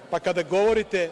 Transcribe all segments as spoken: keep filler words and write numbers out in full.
Pa kada govorite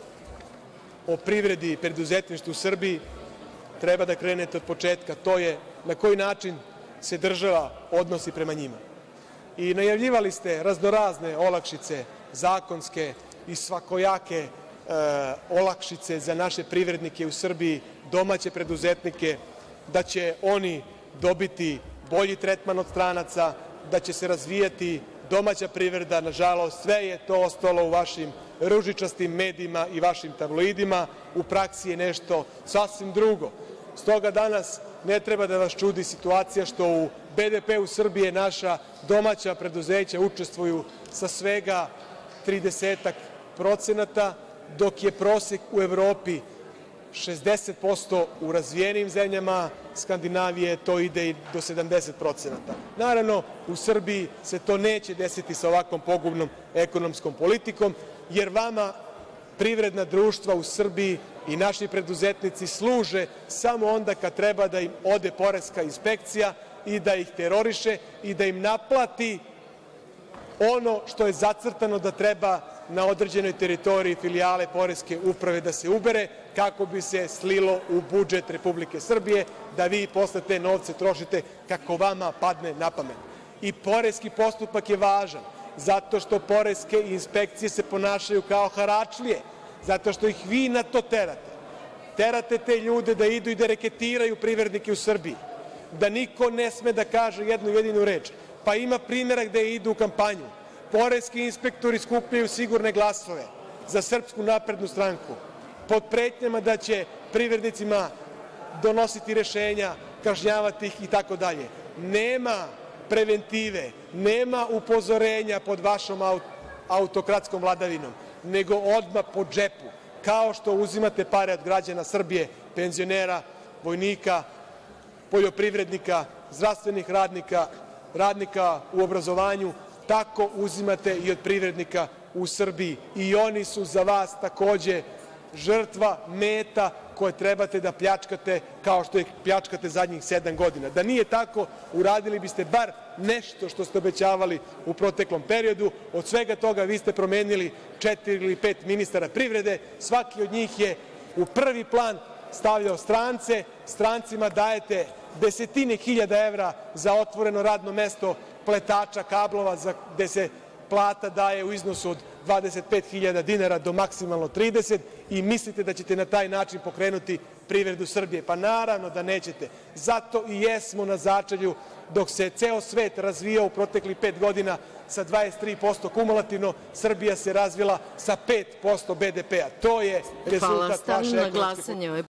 o privredi i preduzetništvu u Srbiji, treba da krenete od početka, to je na koji način se država odnosi prema njima. I najavljivali ste raznorazne olakšice, zakonske i svakojake olakšice za naše privrednike u Srbiji, domaće preduzetnike, da će oni dobiti bolji tretman od stranaca, da će se razvijati domaća privreda. Nažalost, sve je to ostalo u vašim ružičastim medijima i vašim tabloidima. U praksi je nešto sasvim drugo. Stoga danas ne treba da vas čudi situacija što u be de pe-u Srbije naša domaća preduzeća učestvuju sa svega tridesetak procenata, dok je prosek u Evropi šezdeset posto, u razvijenim zemljama Skandinavije to ide i do sedamdeset procenata. Naravno, u Srbiji se to neće desiti sa ovakvom pogubnom ekonomskom politikom, jer vama privredna društva u Srbiji i naši preduzetnici služe samo onda kad treba da im ode poreska inspekcija i da ih teroriše i da im naplati ono što je zacrtano da treba na određenoj teritoriji filijale poreske uprave da se ubere, kako bi se slilo u budžet Republike Srbije, da vi posle te novce trošite kako vama padne na pamet. I poreski postupak je važan, zato što poreske inspekcije se ponašaju kao haračlije, zato što ih vi na to terate. Terate te ljude da idu i da reketiraju privrednike u Srbiji, da niko ne sme da kaže jednu jedinu reč. Pa ima primera gde idu u kampanju. Poreski inspektori skupljaju sigurne glasove za Srpsku naprednu stranku pod pretnjama da će privrednicima donositi rešenja, kažnjavati ih i tako dalje. Nema preventive, nema upozorenja pod vašom autokratskom vladavinom, nego odmah po džepu, kao što uzimate pare od građana Srbije, penzionera, vojnika, poljoprivrednika, zdravstvenih radnika, radnika u obrazovanju, tako uzimate i od privrednika u Srbiji. I oni su za vas takođe žrtva, meta koje trebate da pljačkate kao što ih pljačkate zadnjih sedam godina. Da nije tako, uradili biste bar nešto što ste obećavali u proteklom periodu. Od svega toga vi ste promenili četiri ili pet ministara privrede. Svaki od njih je u prvi plan stavljao strance. Strancima dajete desetine hiljada evra za otvoreno radno mesto pletača kablova, gde se plata daje u iznosu od dvadeset pet hiljada dinara do maksimalno trideset i mislite da ćete na taj način pokrenuti privredu Srbije. Pa naravno da nećete. Zato i jesmo na začelju, dok se ceo svet razvijao u proteklih pet godina sa dvadeset tri posto kumulativno, Srbija se razvila sa pet posto be de pe-a. To je rezultat vaše ekonomske politike.